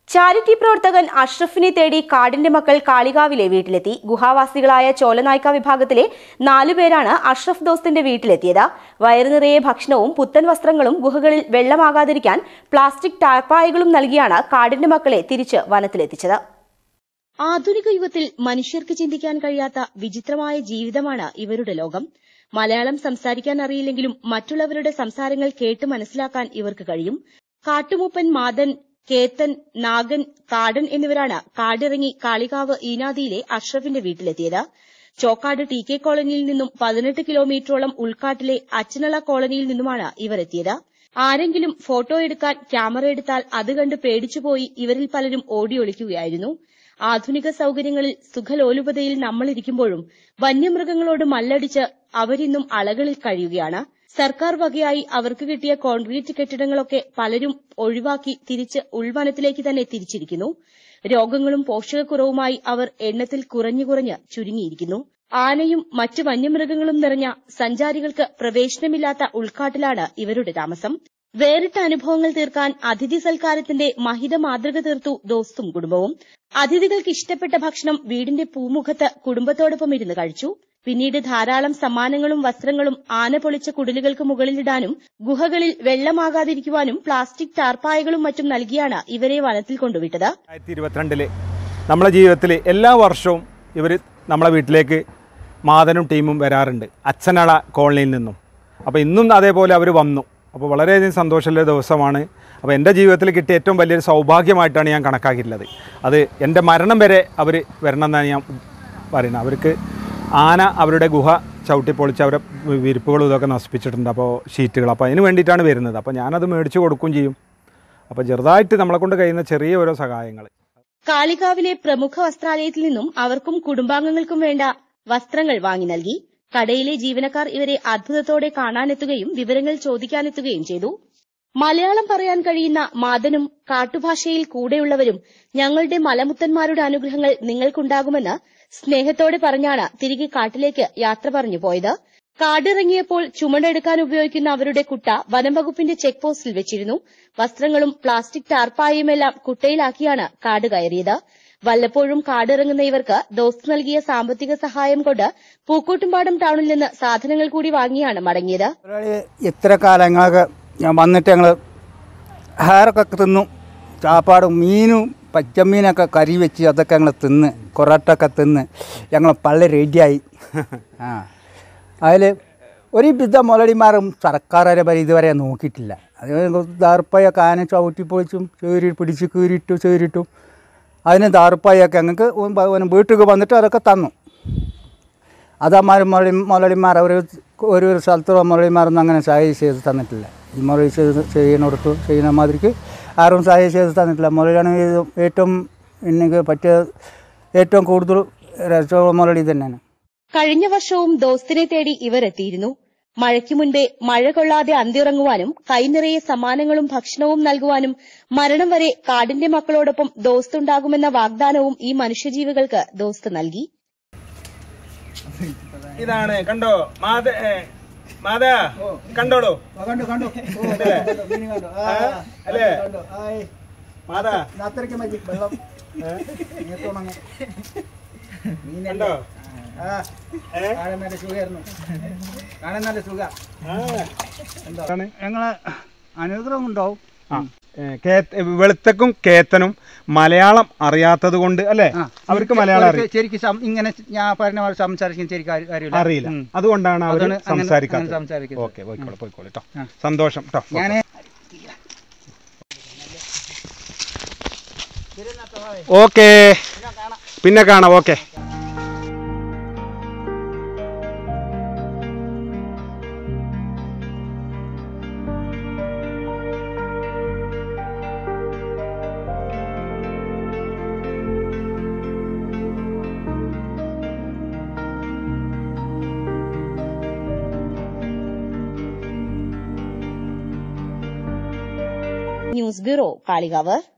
Charity പ്രവർത്തകൻ അഷ്റഫിനെ തേടി കാടിന്റെ മക്കൾ കാളികാവിലെ വീട്ടിലെത്തി. ഗുഹാവാസികളായ ചോലനായ്ക്ക വിഭാഗത്തിലെ 4 പേരാണ് അഷ്റഫ് ദോസ്തിന്റെ വീട്ടിലെത്തിയത്. വയറു നിറയെ ഭക്ഷണവും പുത്തൻ വസ്ത്രങ്ങളും ഗുഹകളിൽ വെള്ളമാകാതിരിക്കാൻ പ്ലാസ്റ്റിക് ടാർപ്പായകളും നൽകിയാണ് കാടിന്റെ മക്കളെ തിരിച്ച് വനത്തിലെത്തിച്ചത്. ആധുനിക യുഗത്തിൽ മനുഷ്യർക്ക് ചിന്തിക്കാൻ കഴിയാത്ത വിചിത്രമായ ജീവിതമാണ് ഇവരുടെ ലോകം. മലയാളം സംസാരിക്കാൻ അറിയില്ലെങ്കിലും മറ്റുള്ളവരുടെ സംസാരങ്ങൾ കേട്ട് മനസ്സിലാക്കാൻ ഇവർക്ക് കഴിയും. കാട്ടുമൂപ്പൻ മാതൻ, കേത്തൻ, നാഗൻ, കാടൻ എന്നിവരാണ് കാടിറങ്ങി കാളികാവ് ഈനാദിയിലെ അഷ്റഫിന്റെ വീട്ടിലെത്തിയത്. ചോക്കാട് TK കോളനിയിൽ നിന്നും 18 കിലോമീറ്ററോളം ഉൾക്കാട്ടിലെ അച്ചനള കോളനിയിൽ നിന്നുമാണ് ഇവർ എത്തിയത്. ആരെങ്കിലും ഫോട്ടോ എടുക്കാൻ ക്യാമറ എടുത്താൽ അത് കണ്ട് പേടിച്ചുപോയി ഇവരിൽ പലരും ഓടിയൊളിക്കുകയായിരുന്നു. ആധുനിക സൌകര്യങ്ങളിൽ സുഖലോലുപതയിൽ നമ്മളിരിക്കുമ്പോഴും വന്യമൃഗങ്ങളോട് മല്ലടിച്ച് അവരിന്നും അളകളിൽ കഴിയുകയാണ്. സർക്കാർ വകയായി അവർക്ക് കിട്ടിയ കോൺക്രീറ്റ് കെട്ടിടങ്ങളൊക്കെ പലരും ഒഴിവാക്കി തിരിച്ച് ഉൾവനത്തിലേക്ക് തന്നെ തിരിച്ചിരിക്കുന്നു. രോഗങ്ങളും പോഷകക്കുറവുമായി അവർ എണ്ണത്തിൽ കുറഞ്ഞു ചുരുങ്ങിയിരിക്കുന്നു. ആനയും മറ്റു വന്യമൃഗങ്ങളും നിറഞ്ഞ സഞ്ചാരികൾക്ക് പ്രവേശനമില്ലാത്ത ഉൾക്കാട്ടിലാണ് ഇവരുടെ താമസം. വേറിട്ട അനുഭവങ്ങൾ തീർക്കാൻ അതിഥി സൽക്കാരത്തിന്റെ മഹിത മാതൃക തീർത്തു ദോസ്തും കുടുംബവും. അതിഥികൾക്ക് ഇഷ്ടപ്പെട്ട ഭക്ഷണം വീടിന്റെ പൂമുഖത്ത് കുടുംബത്തോടൊപ്പം ഇരുന്ന് കഴിച്ചു. പിന്നീട് ധാരാളം സമ്മാനങ്ങളും വസ്ത്രങ്ങളും ആന പൊളിച്ച കുടിലുകൾക്ക് മുകളിലിടാനും ഗുഹകളിൽ വെള്ളമാകാതിരിക്കുവാനും പ്ലാസ്റ്റിക് ടാർപ്പായകളും മറ്റും നൽകിയാണ് ഇവരെ വനത്തിൽ കൊണ്ടുവിട്ടത്. 2022 നമ്മളെ ജീവിതത്തിൽ എല്ലാ വർഷവും ഇവർ നമ്മളെ വീട്ടിലേക്ക് മാതനും ടീമും വരാറുണ്ട്, അച്ചനള കോളനിയിൽ നിന്നും. അപ്പോൾ ഇന്നും അതേപോലെ അവർ വന്നു. അപ്പോൾ വളരെയധികം സന്തോഷമുള്ള ദിവസമാണ്. അപ്പോൾ എൻ്റെ ജീവിതത്തിൽ കിട്ടിയ ഏറ്റവും വലിയൊരു സൗഭാഗ്യമായിട്ടാണ് ഞാൻ കണക്കാക്കിയിട്ടുള്ളത്. അത് എൻ്റെ മരണം വരെ അവർ വരണം എന്നാണ് ഞാൻ പറയുന്നത്. അവർക്ക് ആന അവരുടെ ഗുഹ ചവിട്ടിപ്പൊളിച്ച് അവരെ വിരിപ്പുകളും ഇതൊക്കെ നശിപ്പിച്ചിട്ടുണ്ട്, അപ്പോൾ ഷീറ്റുകൾ. അപ്പോൾ അതിന് വേണ്ടിയിട്ടാണ് വരുന്നത്. അപ്പോൾ ഞാനത് മേടിച്ച് കൊടുക്കുകയും ചെയ്യും. അപ്പോൾ ചെറുതായിട്ട് നമ്മളെ കൊണ്ട് കഴിയുന്ന ചെറിയ ഓരോ സഹായങ്ങൾ. കാളികാവിലെ പ്രമുഖ വസ്ത്രാലയത്തിൽ നിന്നും അവർക്കും കുടുംബാംഗങ്ങൾക്കും വേണ്ട വസ്ത്രങ്ങൾ വാങ്ങി നൽകി. കടയിലെ ജീവനക്കാർ ഇവരെ അത്ഭുതത്തോടെ കാണാനെത്തുകയും വിവരങ്ങൾ ചോദിക്കാനെത്തുകയും ചെയ്തു. മലയാളം പറയാൻ കഴിയുന്ന മാതനും കാട്ടുഭാഷയിൽ കൂടെയുള്ളവരും ഞങ്ങളുടെ മലമുത്തന്മാരുടെ അനുഗ്രഹങ്ങൾ നിങ്ങൾക്കുണ്ടാകുമെന്ന് സ്നേഹത്തോടെ പറഞ്ഞാണ് തിരികെ കാട്ടിലേക്ക് യാത്ര പറഞ്ഞു പോയത്. കാടിറങ്ങിയപ്പോൾ ചുമടെടുക്കാൻ ഉപയോഗിക്കുന്ന അവരുടെ കുട്ട വനംവകുപ്പിന്റെ ചെക്ക് പോസ്റ്റിൽ വെച്ചിരുന്നു. വസ്ത്രങ്ങളും പ്ലാസ്റ്റിക് ടാർപ്പായുമെല്ലാം കുട്ടയിലാക്കിയാണ് കാട് കയറിയത്. വല്ലപ്പോഴും കാടിറങ്ങുന്ന ഇവർക്ക് ദോസ്ത് നൽകിയ സാമ്പത്തിക സഹായം കൊണ്ട് പൂക്കോട്ടുംപാടം ടൌണിൽ നിന്ന് സാധനങ്ങൾ കൂടി വാങ്ങിയാണ് മടങ്ങിയത്. ഇത്ര കാലങ്ങളൊക്കെ ഞാൻ വന്നിട്ട് ഞങ്ങൾ ആഹാരമൊക്കെ തിന്നു. ചാപ്പാടും മീനും പച്ചമീനൊക്കെ കറി വെച്ച് അതൊക്കെ ഞങ്ങൾ തിന്ന്, കൊറട്ടൊക്കെ തിന്ന് ഞങ്ങൾ പള്ളി റെഡിയായി. അതിൽ ഒരു വിധ മുതലാളിമാരും സർക്കാരെ വരെ ഇതുവരെ നോക്കിയിട്ടില്ല. അത് ദാർപ്പായൊക്കെ ആന ചവിട്ടിപ്പൊളിച്ചും പിടിച്ച് കീറിയിട്ടും അതിന് ദാർപ്പായൊക്കെ ഞങ്ങൾക്ക് വീട്ടിൽ വന്നിട്ട് അതൊക്കെ തന്നു. അതമാർ മുതലാളിമാർ അവർ ഒരു സ്ഥലത്തുള്ള മുതലാളിമാരൊന്നും അങ്ങനെ സഹായം ചെയ്ത് തന്നിട്ടില്ല. ഈ മുതലാളി ചെയ്യുന്ന മാതിരിക്ക് ആരും സഹായം ചെയ്ത് തന്നിട്ടില്ല. മുതലാണ് ഏറ്റവും എനിക്ക് പറ്റിയ ഏറ്റവും കൂടുതൽ മുതലാളി തന്നെയാണ്. കഴിഞ്ഞ വർഷവും ദോസ്തിനെ തേടി ഇവർ എത്തിയിരുന്നു. മഴയ്ക്ക് മുൻപേ മഴ കൊള്ളാതെ അന്തിറങ്ങുവാനും കൈനിറയെ സമ്മാനങ്ങളും ഭക്ഷണവും നൽകുവാനും മരണം വരെ കാടിന്റെ മക്കളോടൊപ്പം ദോസ്തുണ്ടാകുമെന്ന വാഗ്ദാനവും ഈ മനുഷ്യജീവികൾക്ക് ദോസ്ത് നൽകി. ഇതാണ് കണ്ടോ മാതാ, കണ്ടോളൂ അല്ലേ മാതാ, കണ്ടോ ഞങ്ങളെ അനുഗ്രഹം ഉണ്ടാവും. വെളുത്തക്കും കേത്തനും മലയാളം അറിയാത്തത് കൊണ്ട് അല്ലേ അവർക്ക് മലയാളം ശരിക്കും ഇങ്ങനെ ഞാൻ പറഞ്ഞ പോലെ സംസാരിക്കാൻ ശരിക്കും അറിയില്ല. അതുകൊണ്ടാണ് അവർ സംസാരിക്കുന്നത്. ഓക്കെ, പോയിക്കോളൂ കേട്ടോ. സന്തോഷം കേട്ടോ. ഓക്കെ, പിന്നെ കാണാം. ഓക്കെ. News bureau, Kalikavu.